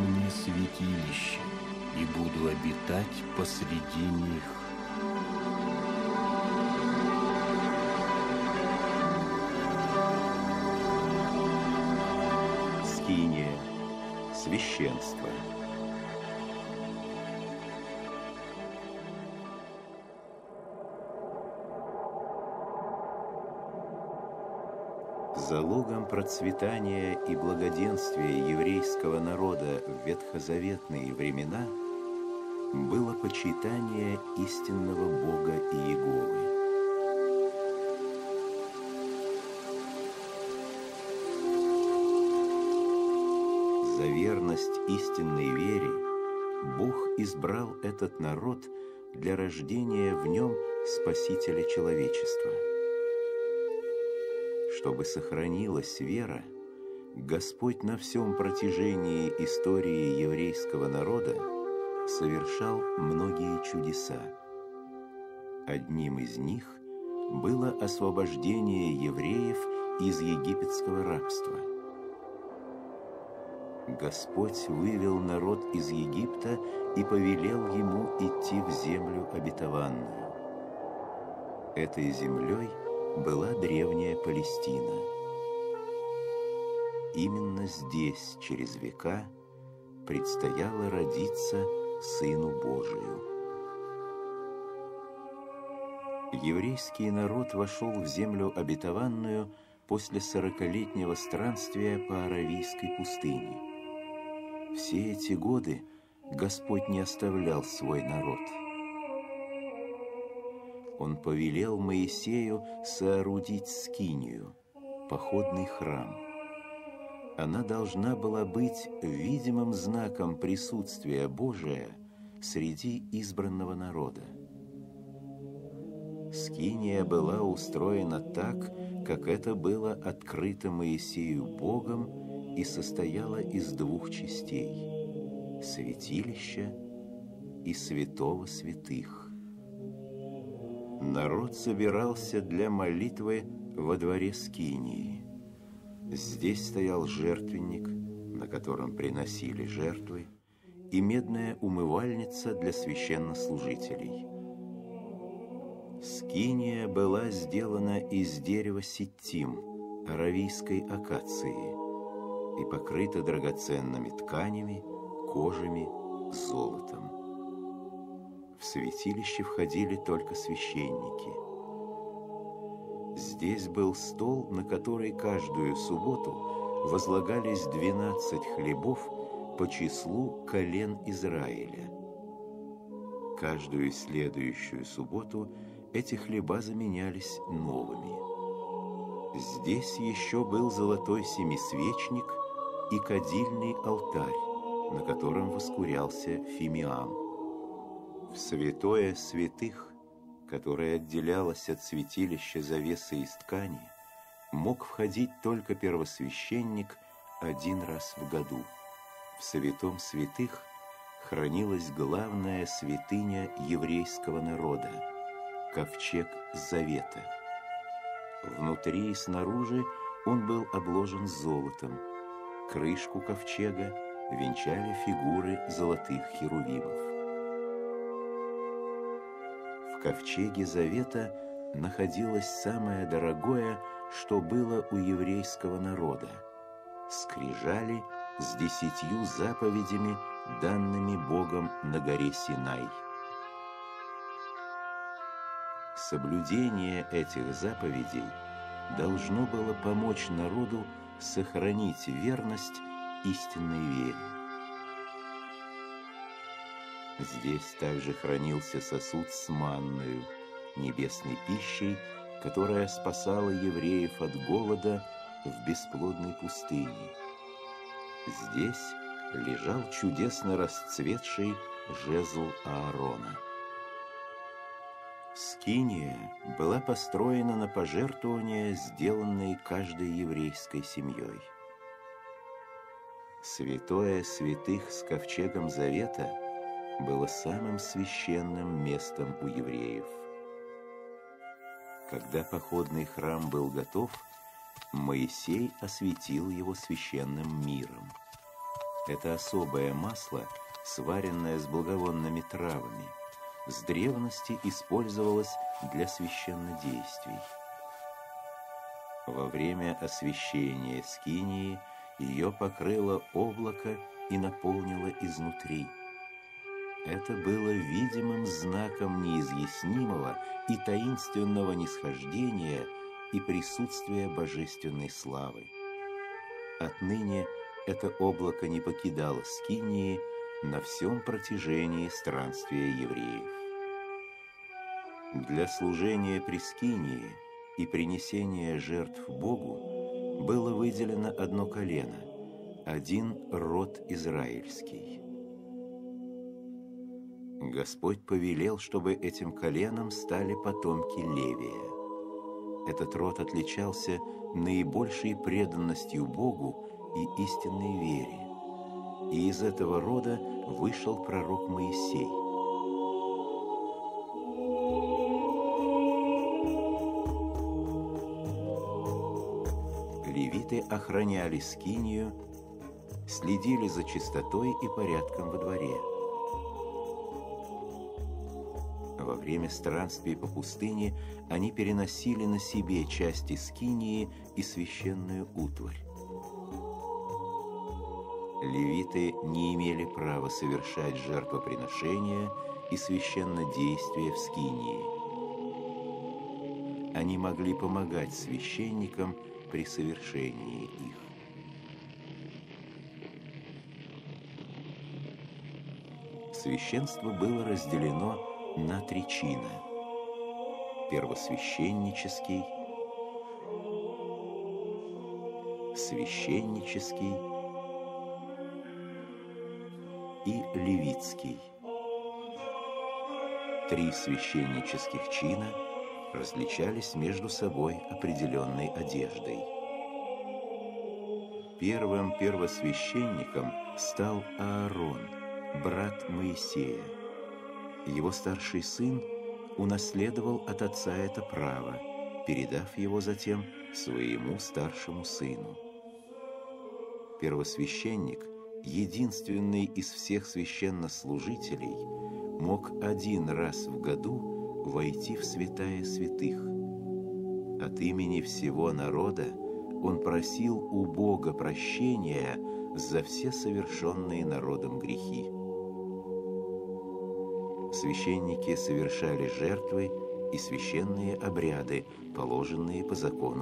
мне святилище и буду обитать посреди них. Скиния. Священство. Залогом процветания и благоденствия еврейского народа в ветхозаветные времена было почитание истинного Бога Иеговы. За верность истинной вере Бог избрал этот народ для рождения в нем Спасителя человечества. Чтобы сохранилась вера, Господь на всем протяжении истории еврейского народа совершал многие чудеса. Одним из них было освобождение евреев из египетского рабства. Господь вывел народ из Египта и повелел ему идти в землю обетованную. Этой землей была древняя Палестина. Именно здесь, через века, предстояло родиться Сыну Божию. Еврейский народ вошел в землю обетованную после 40-летнего странствия по Аравийской пустыне. Все эти годы Господь не оставлял свой народ. Он повелел Моисею соорудить скинию, походный храм. Она должна была быть видимым знаком присутствия Божия среди избранного народа. Скиния была устроена так, как это было открыто Моисею Богом, и состояла из двух частей – святилища и святого святых. Народ собирался для молитвы во дворе скинии. Здесь стоял жертвенник, на котором приносили жертвы, и медная умывальница для священнослужителей. Скиния была сделана из дерева ситтим, аравийской акации, и покрыта драгоценными тканями, кожами, золотом. В святилище входили только священники. Здесь был стол, на который каждую субботу возлагались 12 хлебов по числу колен Израиля. Каждую следующую субботу эти хлеба заменялись новыми. Здесь еще был золотой семисвечник и кадильный алтарь, на котором воскурялся фимиам. В святое святых, которое отделялось от святилища завесой из ткани, мог входить только первосвященник один раз в году. В святом святых хранилась главная святыня еврейского народа – ковчег Завета. Внутри и снаружи он был обложен золотом. Крышку ковчега венчали фигуры золотых херувимов. В ковчеге Завета находилось самое дорогое, что было у еврейского народа – скрижали с 10 заповедями, данными Богом на горе Синай. Соблюдение этих заповедей должно было помочь народу сохранить верность истинной вере. Здесь также хранился сосуд с манною, небесной пищей, которая спасала евреев от голода в бесплодной пустыне. Здесь лежал чудесно расцветший жезл Аарона. Скиния была построена на пожертвования, сделанные каждой еврейской семьей. Святое святых с ковчегом Завета было самым священным местом у евреев. Когда походный храм был готов, Моисей осветил его священным миром. Это особое масло, сваренное с благовонными травами, с древности использовалось для священнодействий. Во время освящения скинии ее покрыло облако и наполнило изнутри. Это было видимым знаком неизъяснимого и таинственного нисхождения и присутствия божественной славы. Отныне это облако не покидало скинии на всем протяжении странствия евреев. Для служения при скинии и принесения жертв Богу было выделено одно колено, один род израильский. Господь повелел, чтобы этим коленом стали потомки Левия. Этот род отличался наибольшей преданностью Богу и истинной вере. И из этого рода вышел пророк Моисей. Левиты охраняли скинию, следили за чистотой и порядком во дворе. Во время странствий по пустыне они переносили на себе части скинии и священную утварь. Левиты не имели права совершать жертвоприношения и священнодействия в скинии. Они могли помогать священникам при совершении их. Священство было разделено на 3 чина: первосвященнический, священнический и левитский. 3 священнических чина различались между собой определенной одеждой. Первым первосвященником стал Аарон, брат Моисея. Его старший сын унаследовал от отца это право, передав его затем своему старшему сыну. Первосвященник, единственный из всех священнослужителей, мог 1 раз в году войти в святая святых. От имени всего народа он просил у Бога прощения за все совершенные народом грехи. Священники совершали жертвы и священные обряды, положенные по закону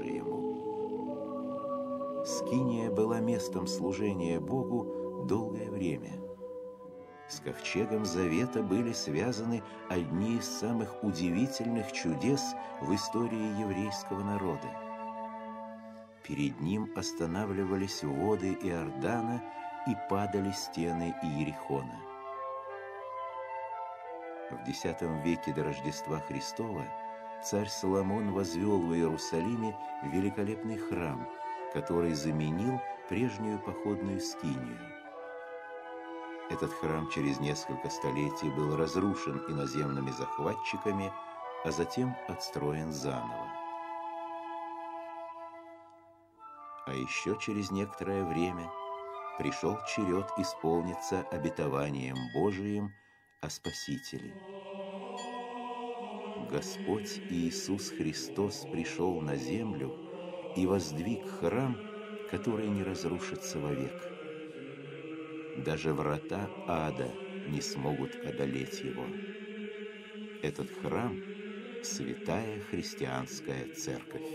Божиему. Скиния была местом служения Богу долгое время. С ковчегом Завета были связаны одни из самых удивительных чудес в истории еврейского народа. Перед ним останавливались воды Иордана и падали стены Иерихона. В X веке до Рождества Христова царь Соломон возвел в Иерусалиме великолепный храм, который заменил прежнюю походную скинию. Этот храм через несколько столетий был разрушен иноземными захватчиками, а затем отстроен заново. А еще через некоторое время пришел черед исполниться обетованием Божиим о Спасителе. Господь Иисус Христос пришел на землю и воздвиг храм, который не разрушится вовек. Даже врата ада не смогут одолеть его. Этот храм – святая христианская церковь.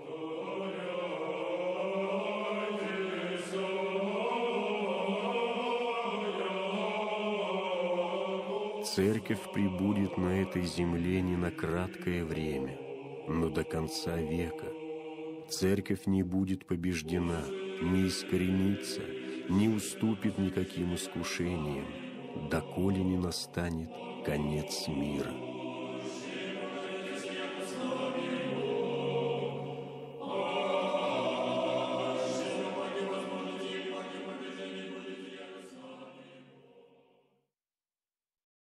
Церковь пребудет на этой земле не на краткое время, но до конца века. Церковь не будет побеждена, не искоренится, не уступит никаким искушениям, доколе не настанет конец мира.